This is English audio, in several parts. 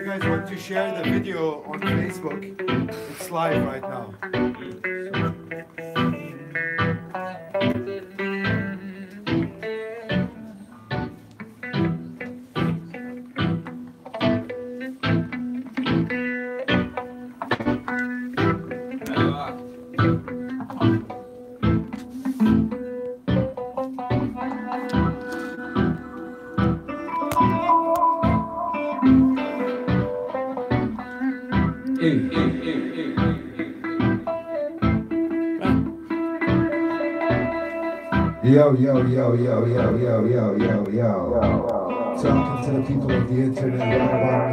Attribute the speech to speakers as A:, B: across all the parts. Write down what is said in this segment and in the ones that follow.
A: guys want to share the video on Facebook, it's live right now.
B: Yo, yo, yo, yo, yo, yo, yo, yo, yo. Talking to the people of the internet right about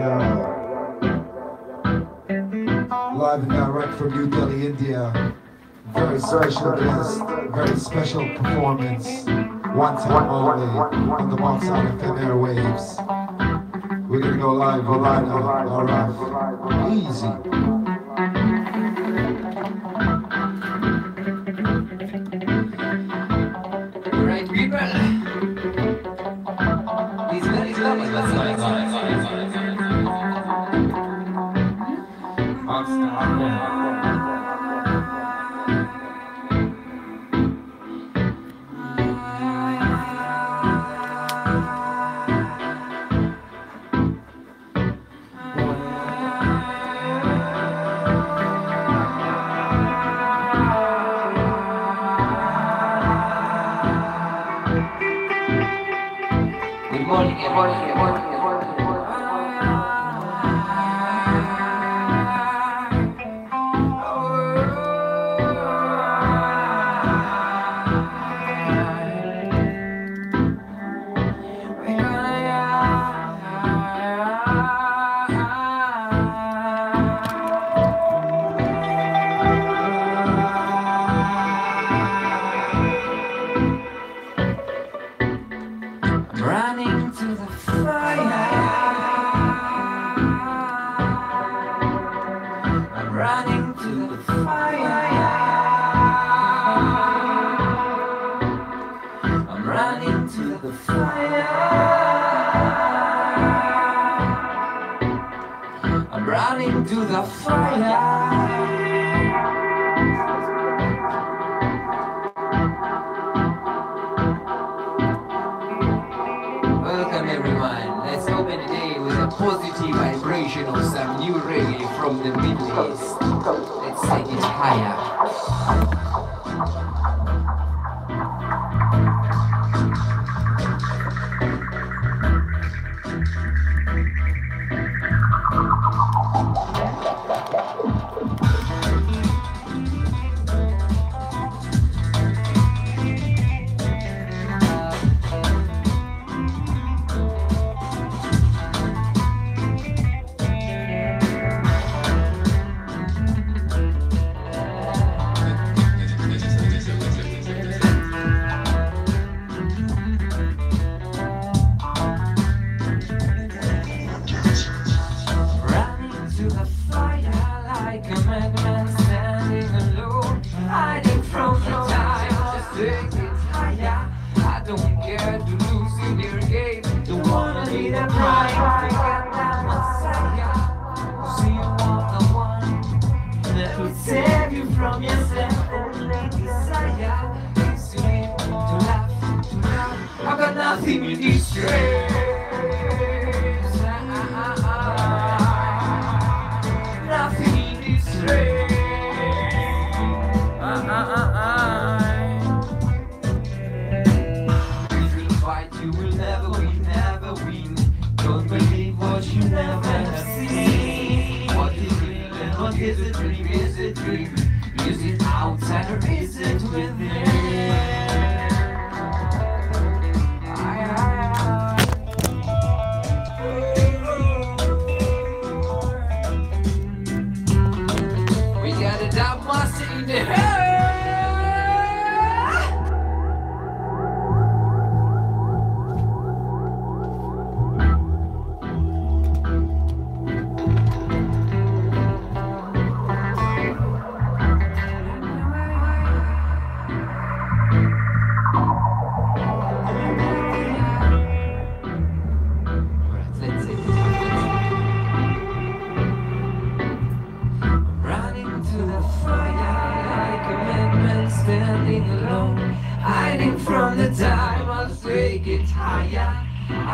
B: now. Live and direct from New Delhi, India. Very special guest, very special performance. One time only on the Box on FM airwaves. We're gonna go live right now. Alright. Easy.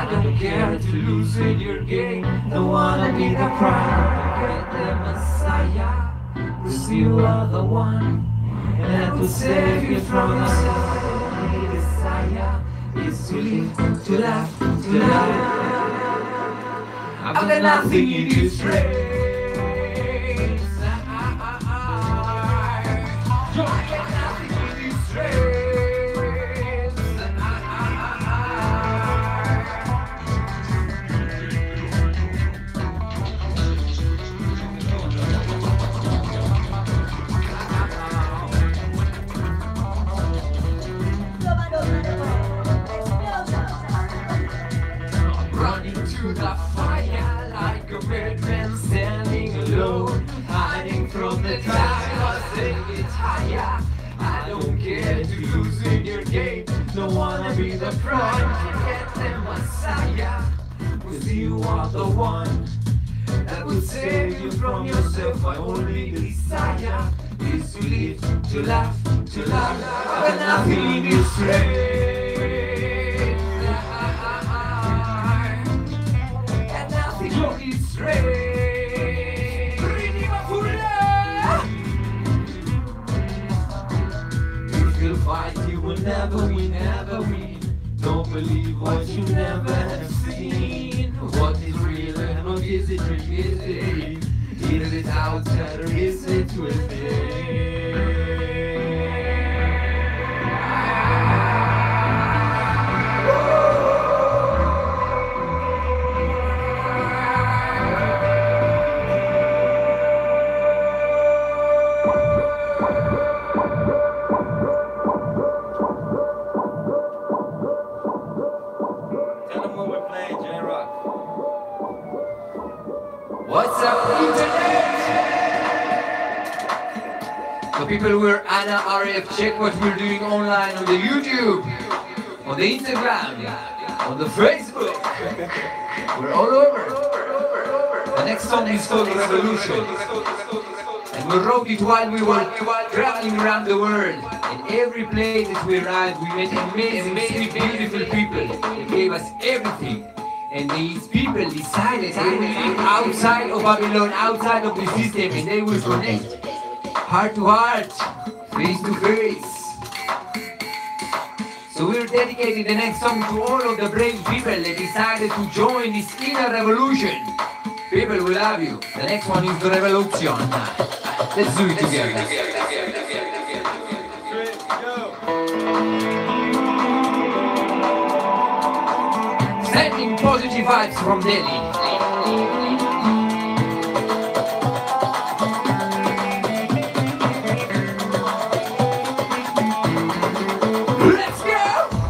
C: I don't care to lose in your game. Don't wanna be the prime. Get the Messiah. Cause you are the one that will save you from yourself. The desire is to live, to laugh, to love. I've got nothing in this race. To the fire like a madman standing alone, hiding from the tide. I say it's higher. I don't care to lose in your game. Don't wanna be the prime. Get the Messiah. Cause you are the one that will save you from yourself. My only desire is to live, to laugh, to love. But nothing in this race. If you fight, you will never win, never win. Don't believe what you never have seen. What is real and what is it real? Is it outside or is it within? What's up, internet? So people, we're Anna RF. Check what we're doing online on the YouTube, on the Instagram, on the Facebook. We're all over. The next song is called Revolution. And we wrote it while we were traveling around the world. In every place that we arrived, we met amazing, beautiful people. They gave us everything. And these people decided they will live outside of Babylon, outside of the system, and they will connect heart to heart, face to face. So we're dedicating the next song to all of the brave people that decided to join this inner revolution. People, we love you. The next one is the revolution. Let's do it together. Sending positive vibes from Delhi. Let's go!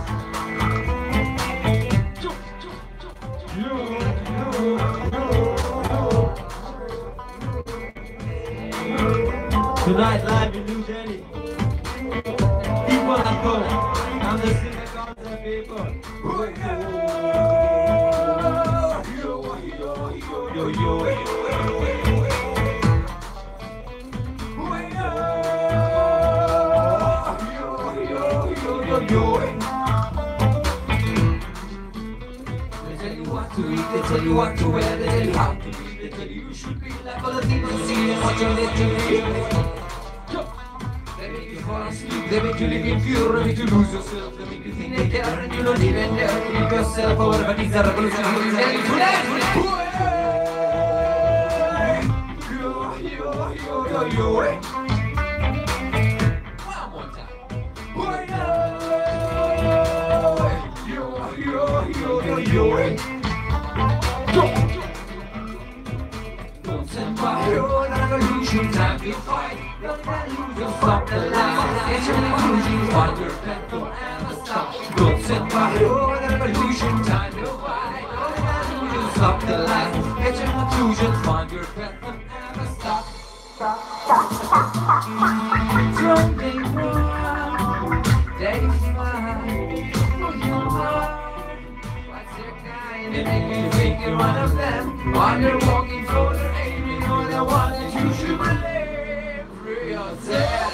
C: Tonight live in New Delhi. People are going. I'm the singer concert people. Yo, yo, yo. They tell you what to eat, they tell you what to wear, they tell you how to be, they tell you you should be like all the things see and what you're let you live. They make you fall asleep, they make you live in fear, they make you lose yourself, they make you think they care and you don't even dare to leave yourself over, but it's a revolution, it's ready to dance. Yo, one more time. Yo. Don't send by your own revolution, time to fight. Don't let you stop the line. Get your illusion, find your path, don't ever stop. Don't send by your own revolution, time to fight. Don't let you stop the line. Get your illusion, find your path, don't ever stop. Something wrong, they smile. What's their kind? They make you think you're one of them. While you're walking for the aiming on the one that you should believe. Free yourself.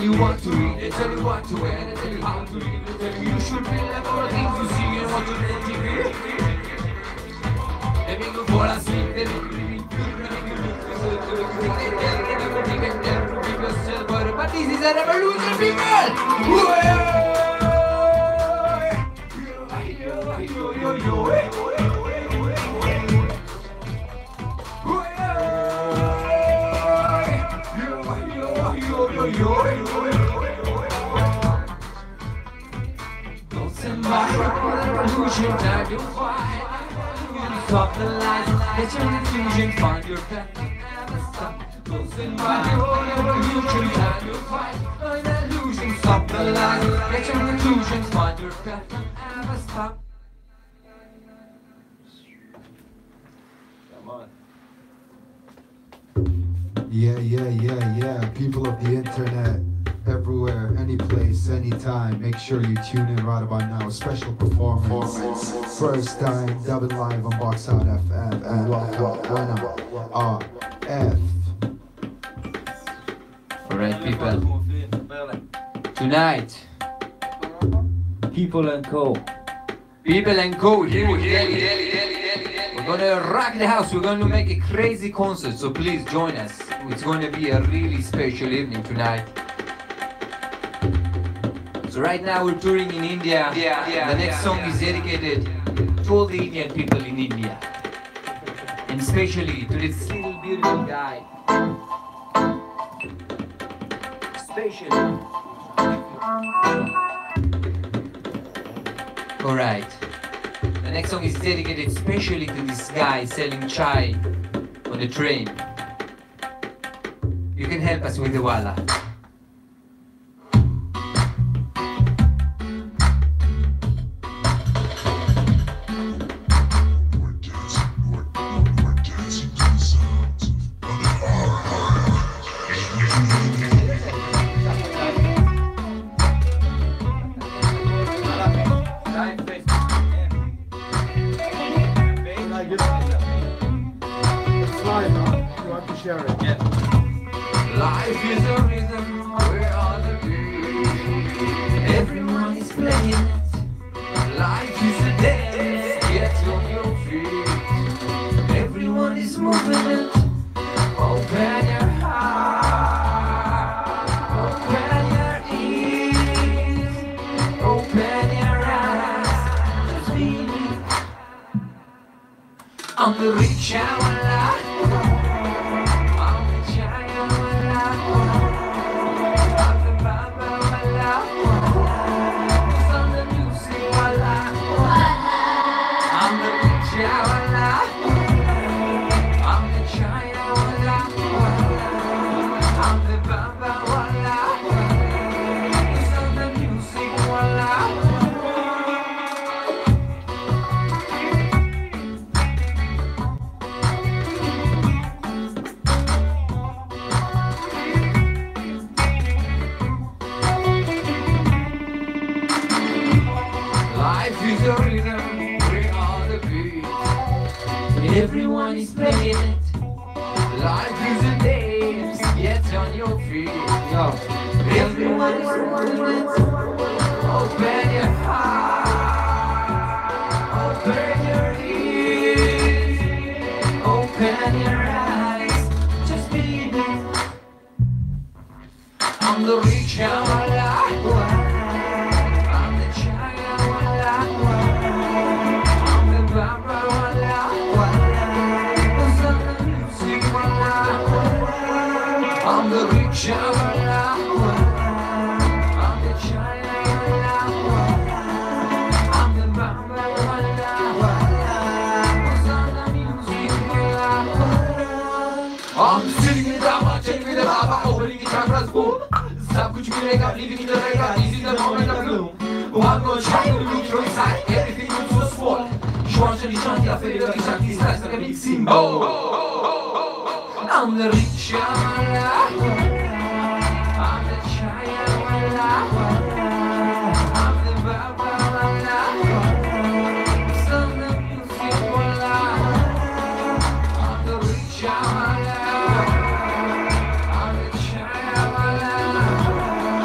C: tell you what to read, they tell you what to wear, they tell you how to live, they tell you should be like all the things you see and what you let TV. They make you fall asleep, they make you live, but this is a revolution, people! Don't send my revolution, time to fight. Stop the lies, get your confusion, find your path, never stop. Don't send my revolution, time to fight. Find the illusion, stop the lies, get your conclusions, find your path, never stop. Come on.
B: Yeah. People of the internet, everywhere, any place, anytime. Make sure you tune in right about now. Special performance. First time dubbing live on Box Out FM. And welcome, RF.
C: Alright, people. Tonight, People and Co. People and Co. here in Delhi. We're gonna rock the house. We're gonna make a crazy concert. So please join us. It's gonna be a really special evening tonight. So right now we're touring in India. The next song is dedicated to all the Indian people in India. And especially to this little beautiful guy. Especially. Alright. The next song is dedicated especially to this guy selling chai on the train. You can help us with the wala. Life is a rhythm, where are the beats? Everyone is playing it. Life is a dance, get on your feet. Everyone is moving it. Open your heart, open your ears, open your eyes. Just be me. I'm the rich Awala. Everyone is playing it. Life is a dance. Get on your feet. Everyone is moving it. Open your heart. Open your ears. Open your eyes. Just be there. I'm the rich Awala. I'm the China Awala. I'm the Baba Awala. I'm the rich Awala. I'm the China Awala. I'm the Bamba Awala. Who's on the music Awala? I'm sitting in the Baba, chilling with the Baba, opening the chakras boom. सब कुछ मिलेगा, living in the रहेगा, easy the moment of bloom. One more child will look from inside, everything looks so small. Schwanzeli Shanti, I feel like Shanti is like a big symbol. I'm the rich Awala. I'm the China Awala. I'm the Baba Awala. I'm the music Awala. I'm the rich Awala. I'm the China Awala.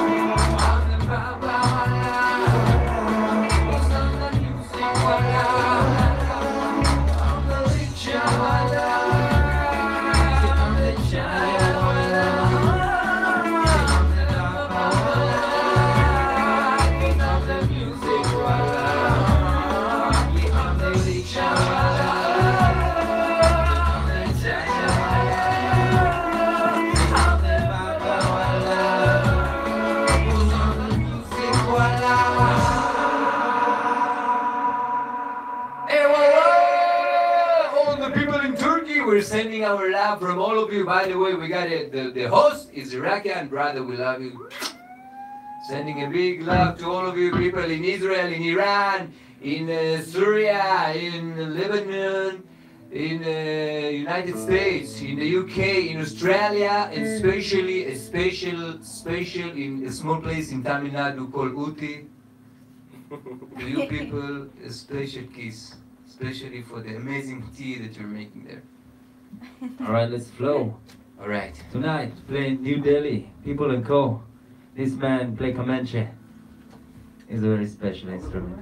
C: We're sending our love from all of you. By the way, we got it. The host is Iraqian brother. We love you. Sending a big love to all of you people in Israel, in Iran, in Syria, in Lebanon, in United States, in the UK, in Australia, and especially a special in a small place in Tamil Nadu called Uti. To you people, a special kiss, especially for the amazing tea that you're making there.
D: All right, let's flow.
C: All right.
D: Tonight, playing New Delhi, People and Co. This man play Comanche. It's a very special instrument.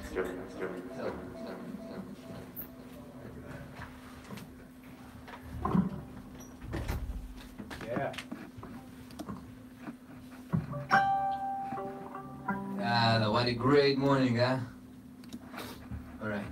A: Yeah.
C: Ah, what a great morning, huh? All right.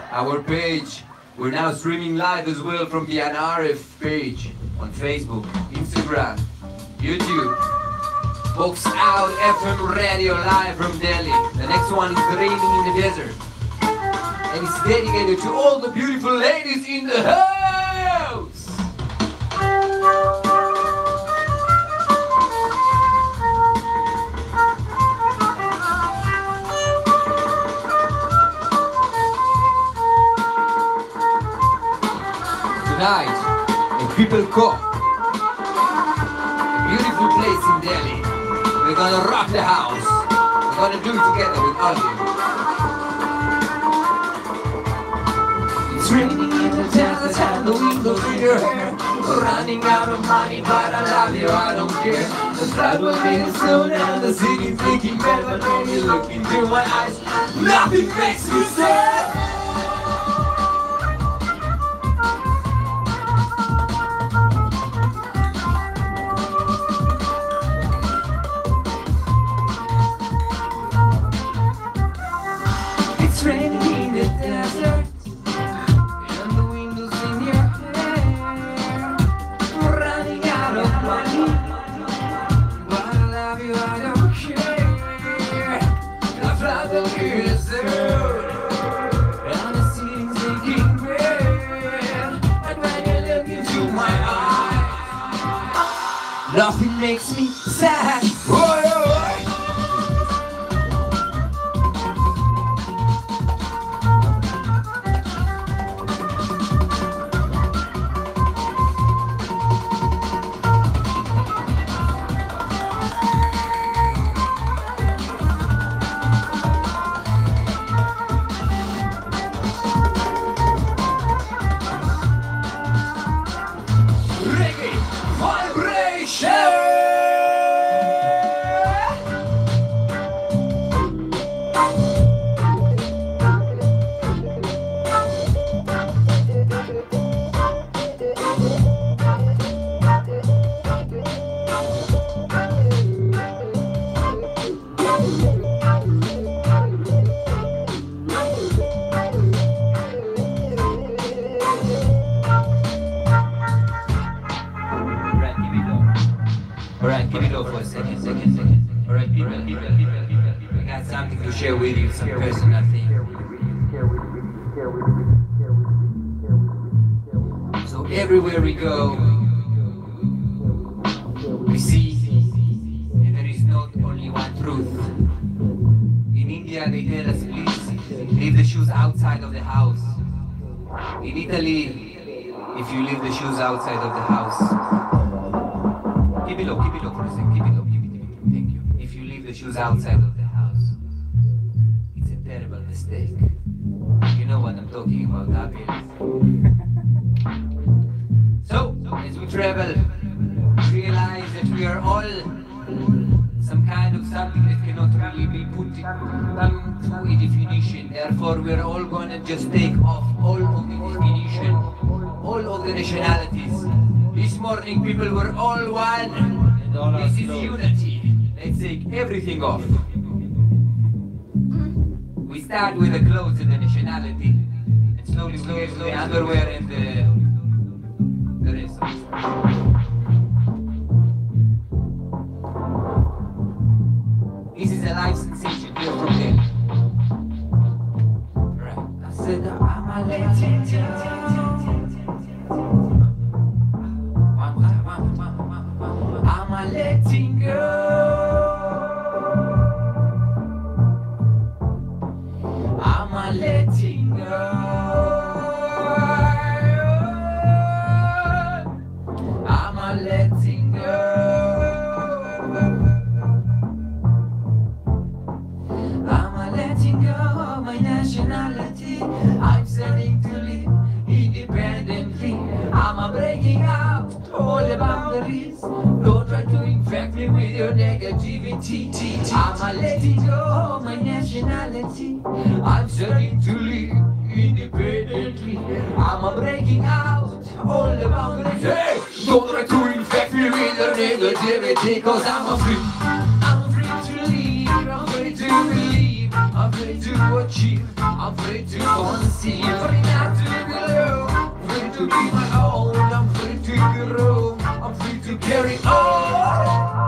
C: our page. We're now streaming live as well from the Anarif page on Facebook, Instagram, YouTube. Box Out FM Radio live from Delhi. The next one is Raining in the Desert. And it's dedicated to all the beautiful ladies in the house. Tonight, in People Court, a beautiful place in Delhi. We're gonna rock the house. We're gonna do it together with all of you. It's raining in the desert and the windows in your hair. Running out of money, but I love you, I don't care. The flood will be soon and the city's thinking bad, but when you look into my eyes, nothing makes me sad. It's raining in the desert, and the windows in your hair. Running out of money, but I love you, I don't care. The flood will be soon, and the city's sinking red. But when you look into my eyes, nothing makes me sad. Oi, oi. Reggae vibration. Alright, give it low for a second. Alright, people, we got something to share with you, some personal thing. So everywhere we go, we see that there is not only one truth. In India, they tell us, please, leave the shoes outside of the house. In Italy, if you leave the shoes outside of the house, keep it low for a second, keep it low, thank you. If you leave the shoes outside of the house, it's a terrible mistake. You know what I'm talking about, obviously. So, as we travel, we realize that we are all some kind of something that cannot really be put into a definition. Therefore, we're all gonna just take off all of the definition, all of the nationalities. This morning people were all one. This is unity. Let's take everything off. We start with the clothes and the nationality, and slowly the underwear and the rest of it. This is a live sensation here from there. Right. I said I'm a legend. I'm letting go. I'm letting go. I'm letting go. I'm letting go of my nationality. I'm starting to live independently. I'm breaking out all the boundaries. Don't try to infect me with your negativity. I'm letting go of my nationality. I'm starting to live independently. I'm breaking out all the boundaries. Hey, don't try to infect me with your negativity, cause I'm free. I'm free to live, I'm free to believe, I'm free to achieve. I'm free to conceive, free not to belong, free to be my own, I'm free to grow, I'm free to carry on.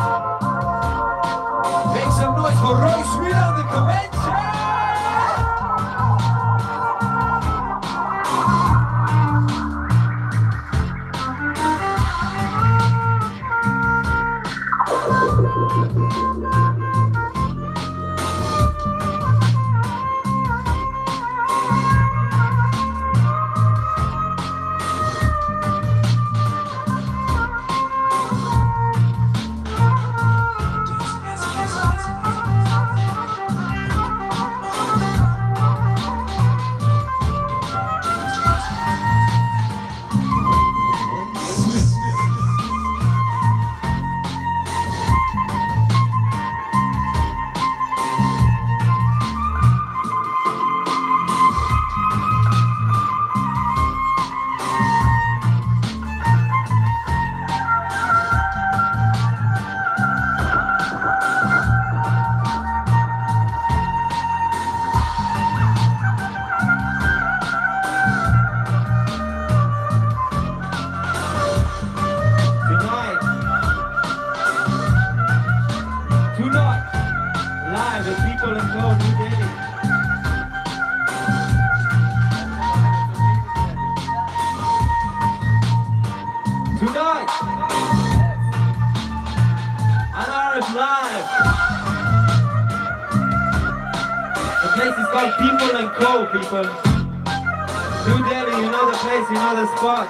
C: Make some noise for Royce Wheeler, the Comanche! People, New Delhi, you know the place, you know the spot.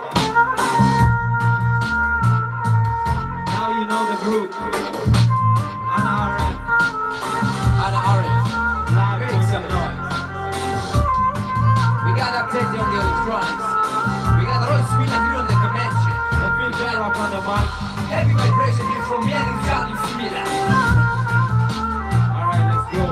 C: Now you know the group. Anna Arif, live, make some noise. We got Update on the electronics. We got Royce Wheeler here on the Comanche. The filter up on the mic. Heavy vibration here from Jan and Charlie Smith. Alright, let's go.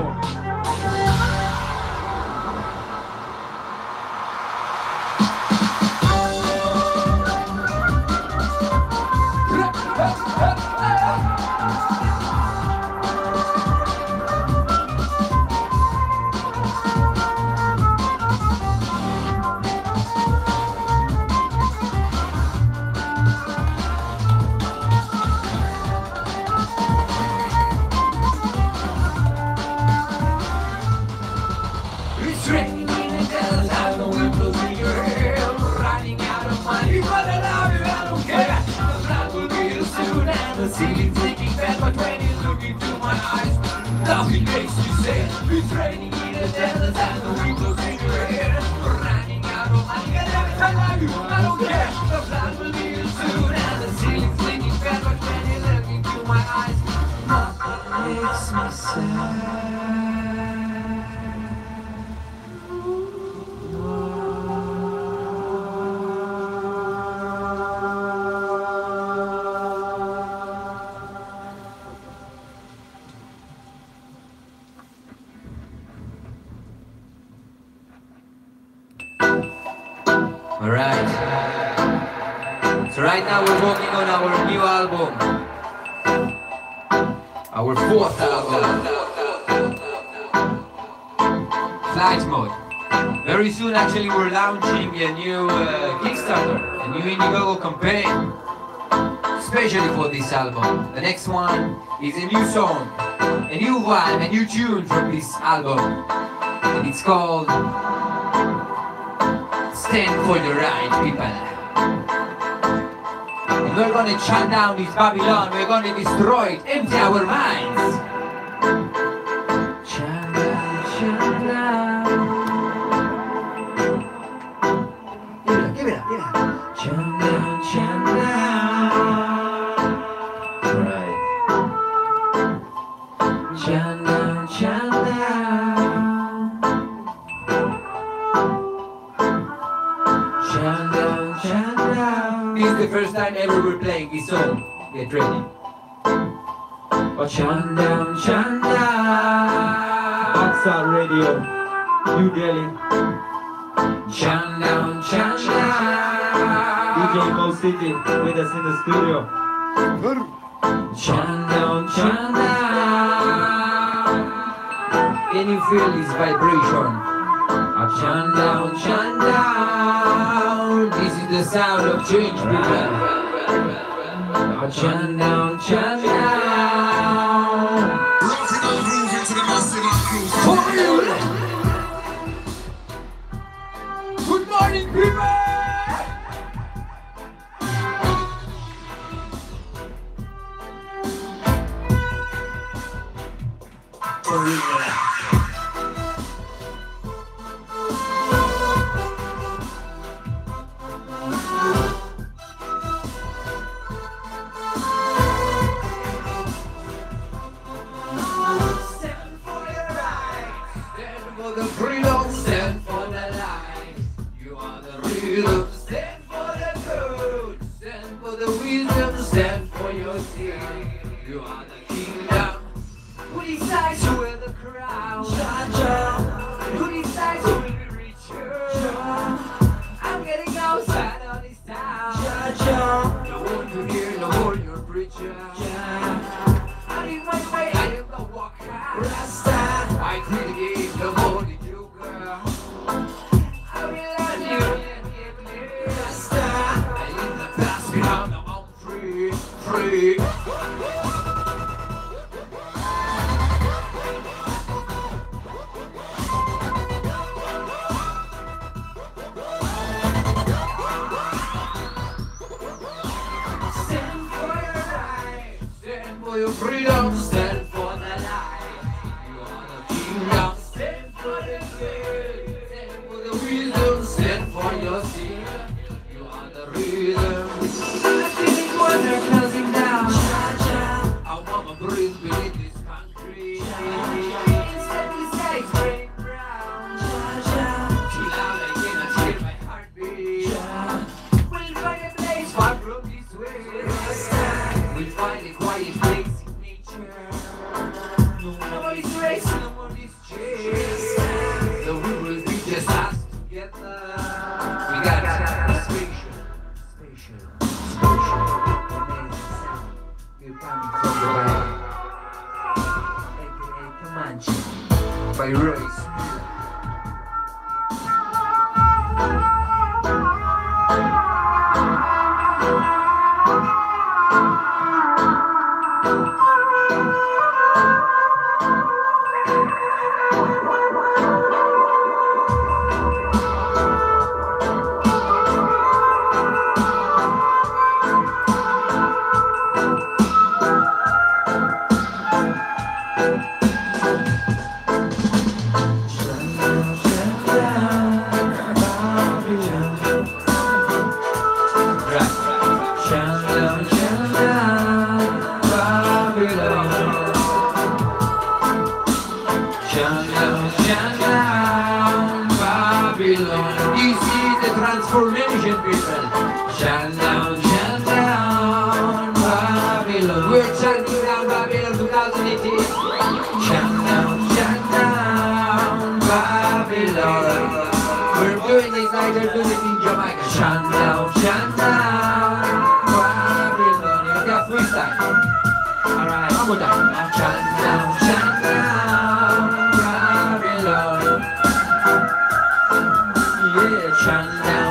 C: The ceiling's leaking fat, but when you look into my eyes, nothing makes you sad. It's raining in the desert and the windows in your hair. Running out of money and every time I do, I don't care. The plan will be you soon and the ceiling's leaking fat, but when you look into my eyes, nothing makes me sad. Alright, so right now we're working on our new album, our 4th album, Flight Mode. Very soon actually we're launching a new Kickstarter, a new Indiegogo campaign, especially for this album. The next one is a new song, a new vibe, a new tune from this album, and it's called Stand for the Right, people. And we're gonna shut down this Babylon, we're gonna destroy it, empty our minds. Shut down, shut down. Give it up, give it up. Shut down, shut down. Alright. Shut down, shut down. This is the first time ever we're playing this song. Get ready. But shut down, shut down. Outside Radio, New Delhi. Shut down, shut down. DJ Mo City with us in the studio. Shut down, shut down. Can you feel this vibration? Shut down. This is the sound of change, people. Shut down, shut down. Good morning, people. By Royce. Transformation, people. Shut down, Babylon. We're shutting down Babylon 2018. Shut down, Babylon. We're doing this like they're doing it in Jamaica. Shut down, Babylon. You got freestyle. Alright, one more time. Shut down, Babylon. Yeah, shut down.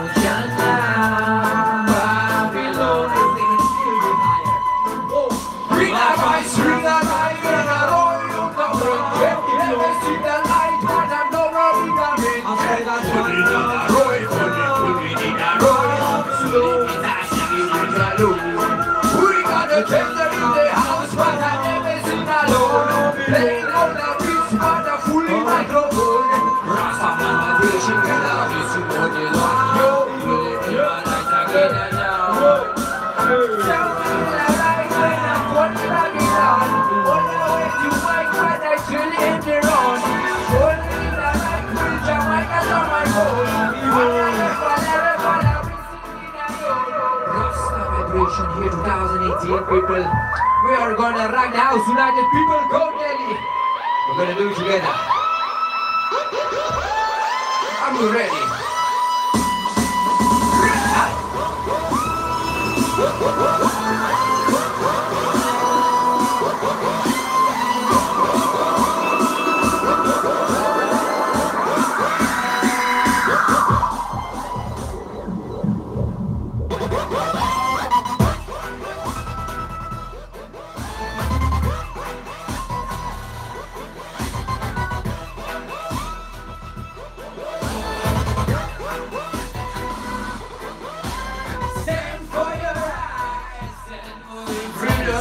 C: Here 2018 people, we are gonna rock the house. United people, go Delhi. We're gonna do it together. Are you ready?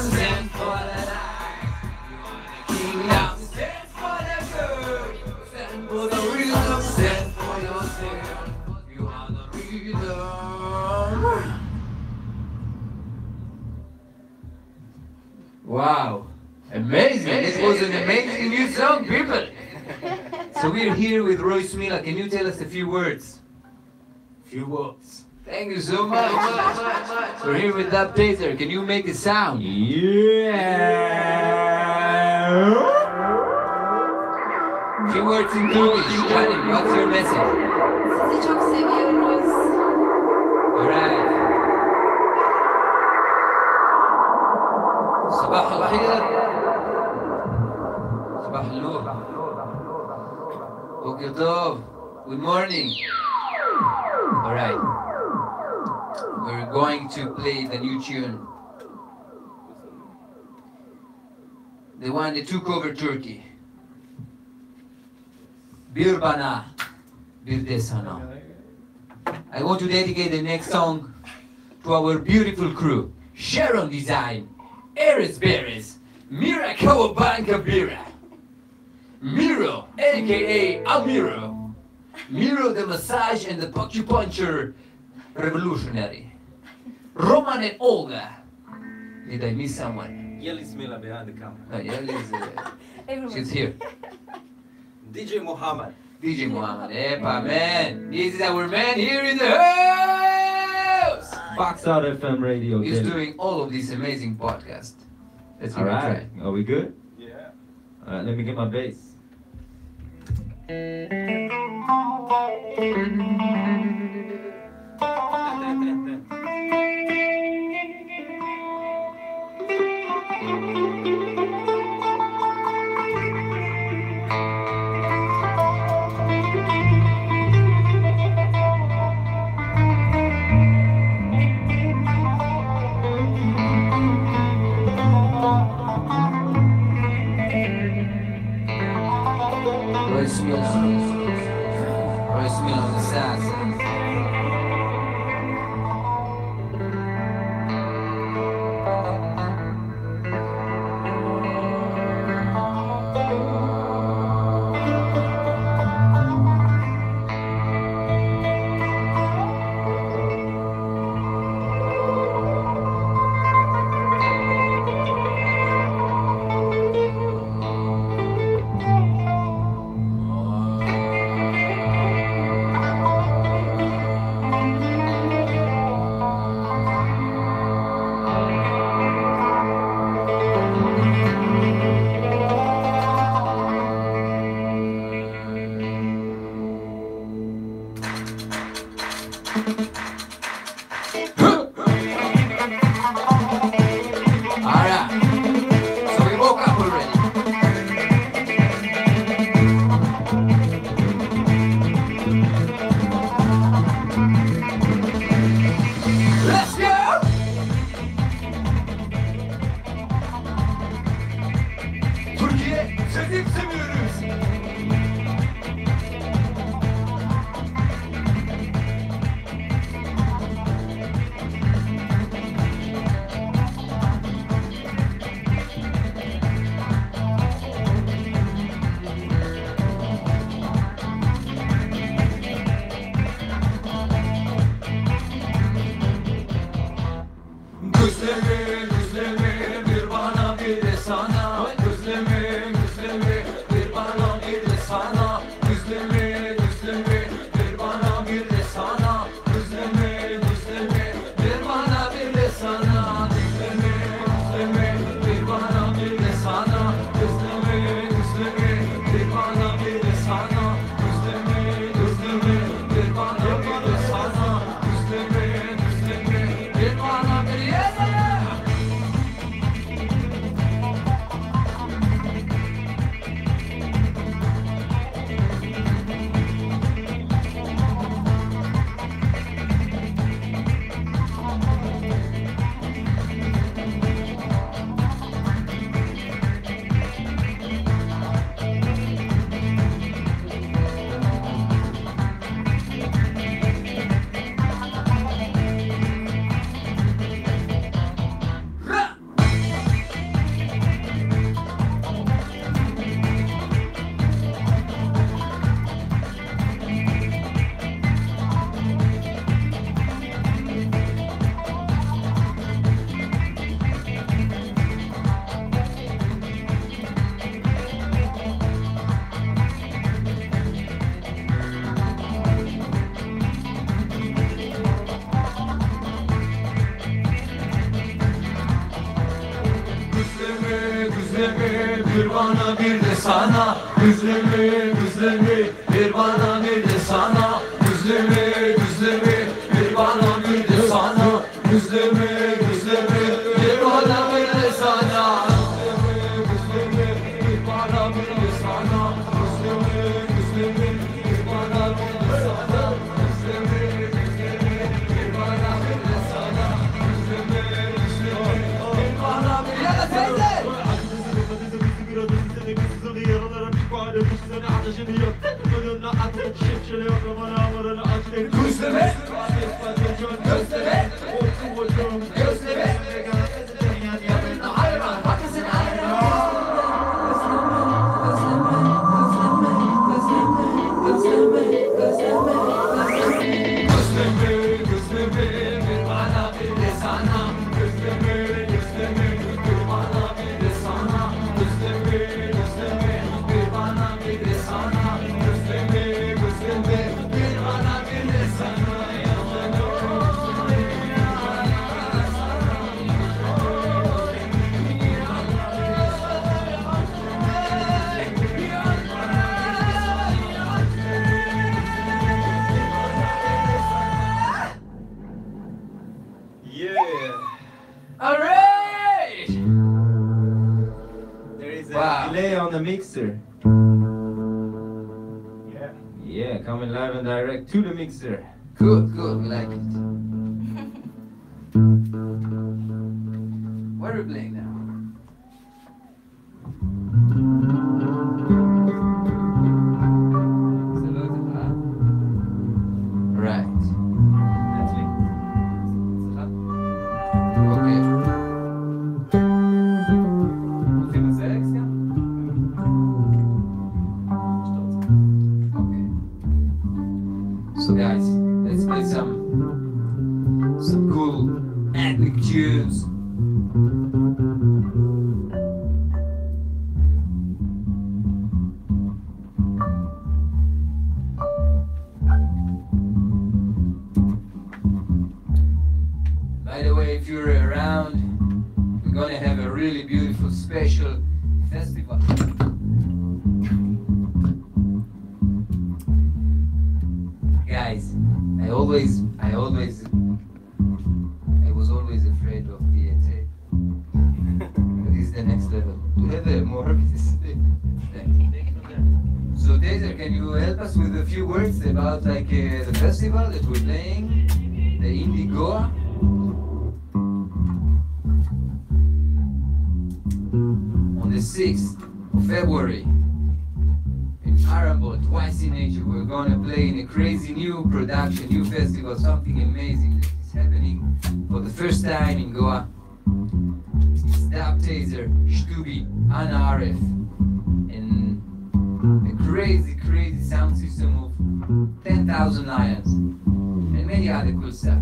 C: stand for the night. You want the kingdom, stand for the good. Stand for the rhythm, stand for yourself. You are the rhythm. Wow, amazing! This was an amazing new song, people. So we're here with Royce Mila. Can you tell us a few words?
A: Few words.
C: Thank you so much. We're here with Dub Taser. Can you make a sound?
D: Yeah.
C: Few words in Turkish. Karim, what's your message?
E: Sizi çok seviyoruz.
C: Alright. صباح الخير. صباح النور. بوكر طوب. Good morning. Alright. We're going to play the new tune. The one that took over Turkey. Bir bana, bir de sana. I want to dedicate the next song to our beautiful crew. Sharon Design, Eris Beres, Mira Kawabanka Bira, Miro, aka Amiro, Miro the Massage and the Puncher Revolutionary, Roman and Olga. Did I miss someone?
D: Yelis Mila behind the camera.
C: Oh, yeah,
E: Everyone.
C: she's here.
D: DJ Muhammad.
C: DJ Muhammad, epa man, this is our man here in the house.
D: Box Out FM Radio.
C: He's
D: Delhi.
C: doing all of this amazing podcast. Let's give
D: All
C: it a
D: right.
C: try.
D: Are we good?
A: Yeah.
D: All right. Let me get my bass.
C: Royce Mila on the sax. Alright, so we woke up already. Let's go! Türkiye, sevdik seviyoruz. Güzlemi bir bana bir de sana. Güzlemi bir bana bir de sana. Güzlemi bir bana bir de sana. Güzlemi bir bana bir de sana. Güzlemi bir bana bir de sana. Güzlemi bir bana bir de sana. Güzlemi bir bana bir de sana. Güzlemi bir bana bir de sana. Özlemi bir bana bir de sana. Özlemi bir bana bir de sana. Özlemi bir bana bir de sana. Özlemi bir bana bir de sana. Özlemi bir bana bir de sana. Özlemi bir bana bir de sana. Özlemi bir bana bir de sana. Özlemi bir bana bir de sana. Gözleme, gözleme, gözleme, hayvan, haklısın hayvan. Gözleme, bir bana bir de sana. Gözleme, bir bana bir de sana. Gözleme, bir bana bir de sana. Gözleme, bir bana bir de sana.
A: Yeah.
C: All right.
D: There is a
C: Wow.
D: delay on the mixer.
A: Yeah.
D: Yeah, coming live and direct to the mixer.
C: Good, we like it. What are we playing now? Right. Okay. Okay. So guys, let's play some cool ethnic tunes. By the way, if you're around, we're gonna have a really beautiful special festival. Guys, I was always afraid of PTA. But it's the next level. To have a more So Taser, can you help us with a few words about like the festival that we're playing, the Indie Goa? On the 6th of February in Arambol, Twice in Nature, we're gonna play in a crazy new production, new festival, something amazing that is happening for the first time in Goa. It's Dab Taser, Shtubi, Ana Aref, and a crazy sound system of 10,000 lions, and many other cool stuff.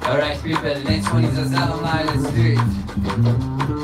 C: Alright people, next one is a Salam Line, let's do it.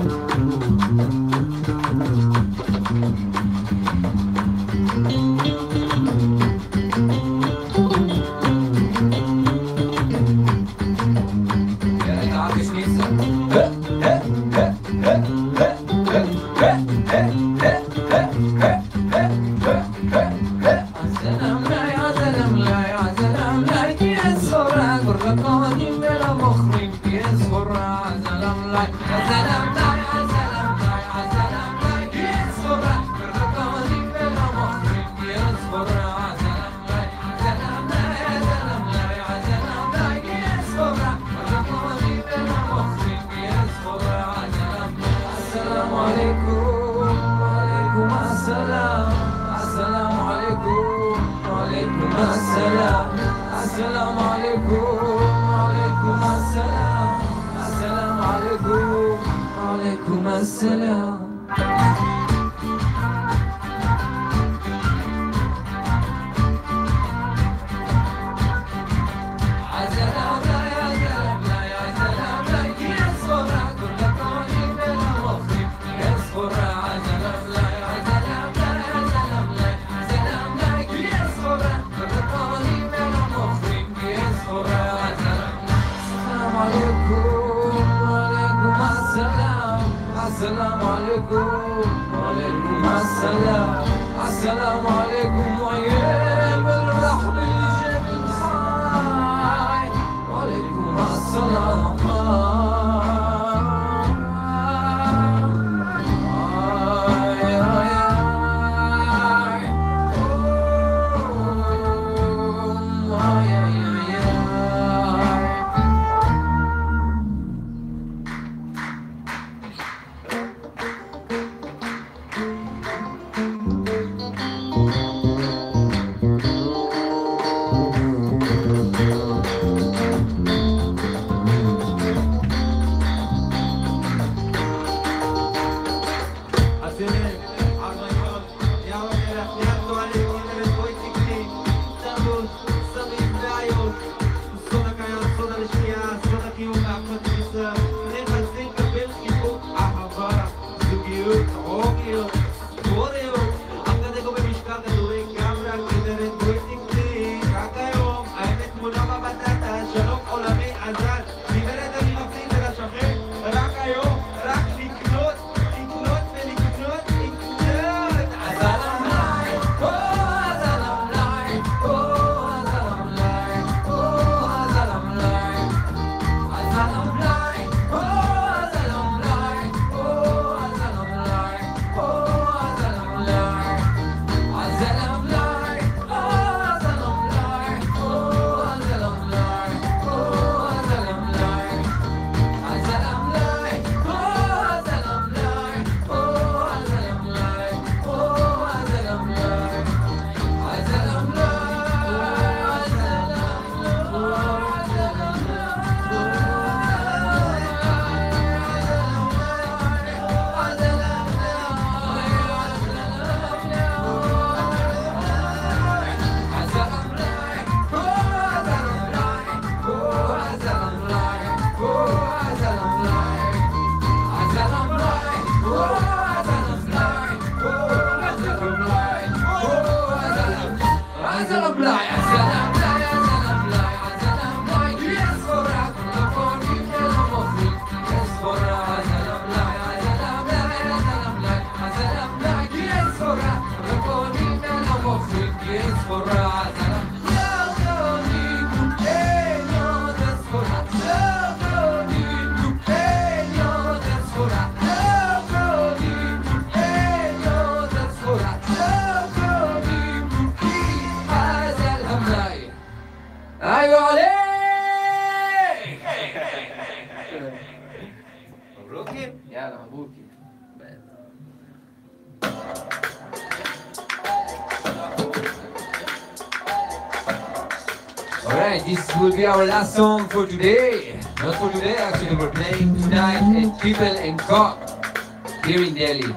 C: Alright, this will be our last song for today. Not for today, actually, we're playing tonight at People and Co. here in Delhi.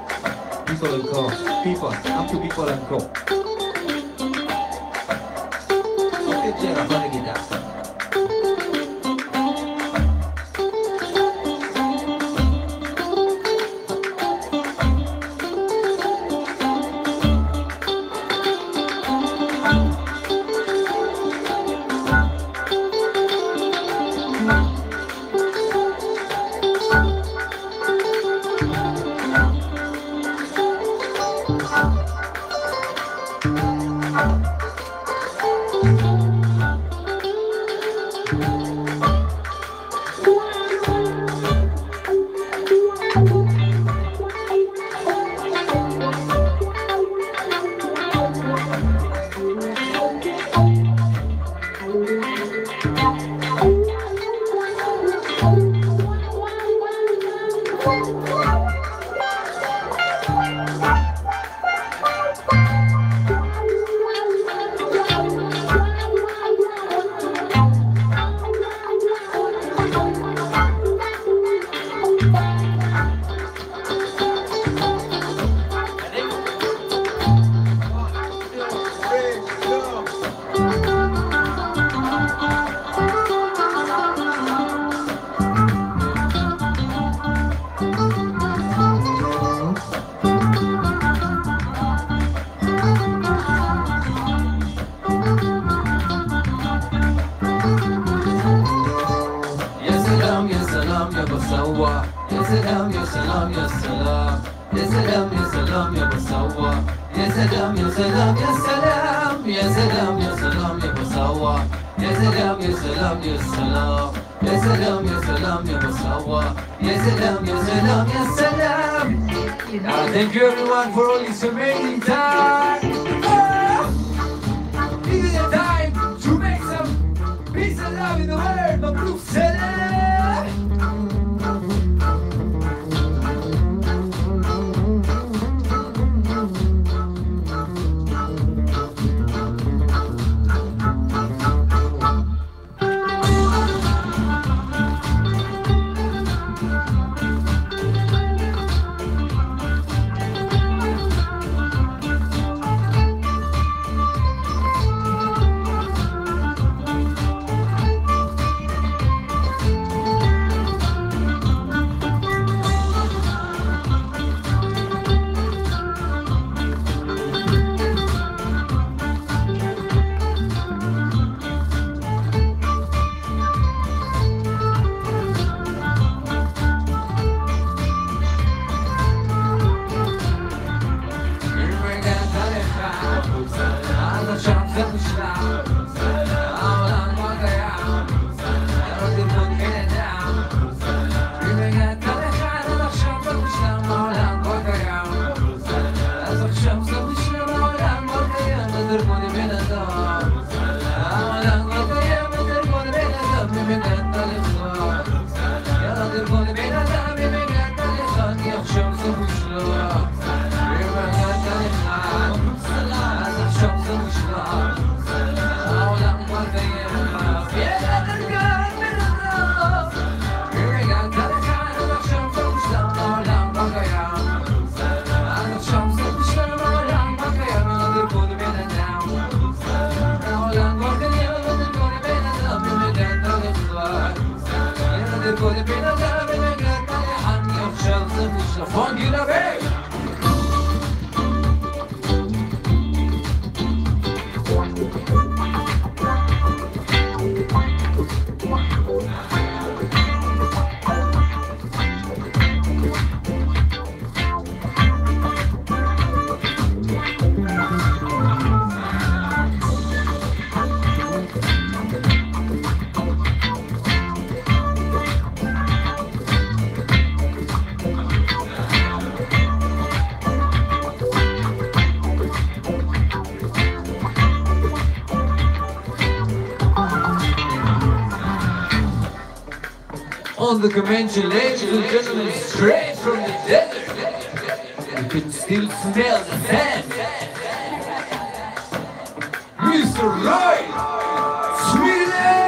D: People and Co. People, up to People and Co. So che c'era, fare chitarra.
C: بسوا يا سلام يا سلام يا سلام يا سلام يا سلام يا بسوا يا سلام يا سلام يا سلام يا سلام يا سلام يا بسوا يا سلام يا سلام يا سلام يا سلام يا سلام يا بسوا يا سلام يا سلام يا سلام. Thank you everyone for all this amazing time. This is the time to make some peace and love in the world. Mabruk salam. On the convention, ladies and gentlemen, straight from the desert, you can still smell the sand. Mr. Lloyd, Sweden!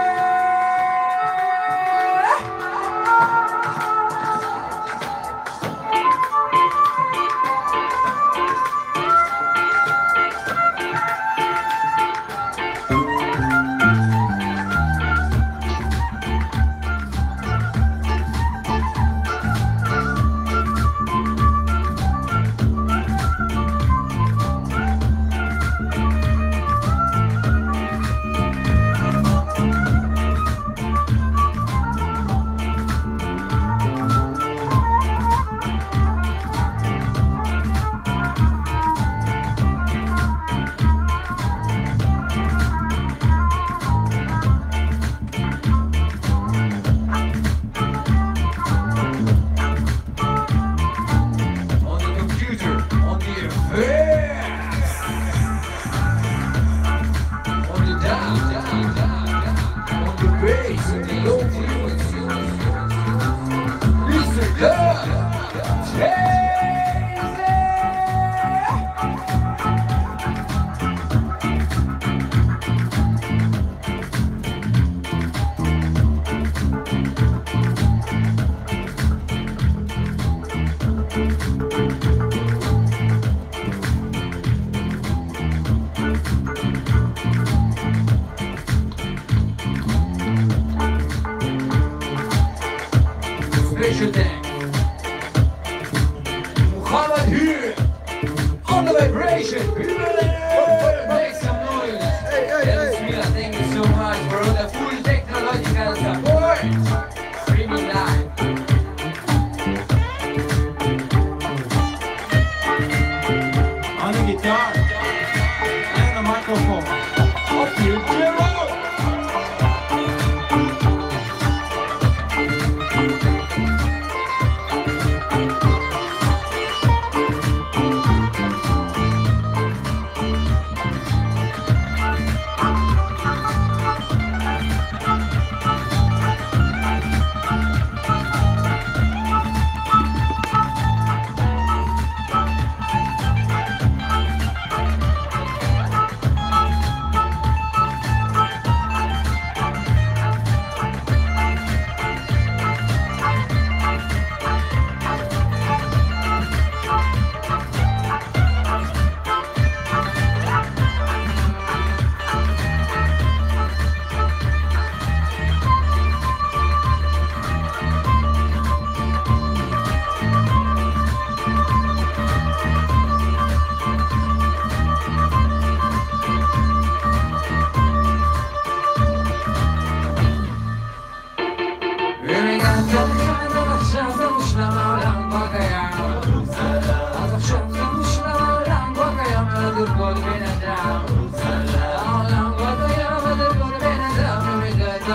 C: Special thanks. Muhammad here on the vibration. Make some noise. Thank you so much for all the full technological support. Streaming live.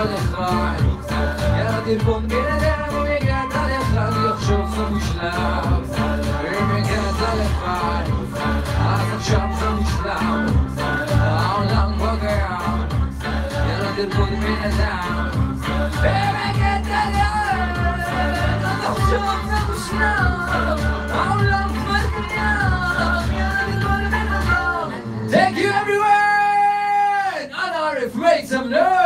C: לחי יאללה תרקוד בן אדם אם הגעת לך לחשוב זה מושלם אם הגעת לחי אז עכשיו זה מושלם העולם כבר קיים יאללה תרקוד בן אדם אם הגעת לך לחשוב זה מושלם העולם כבר קיים יאללה תרקוד בן אדם Thank you everyone! And RF, make some noise!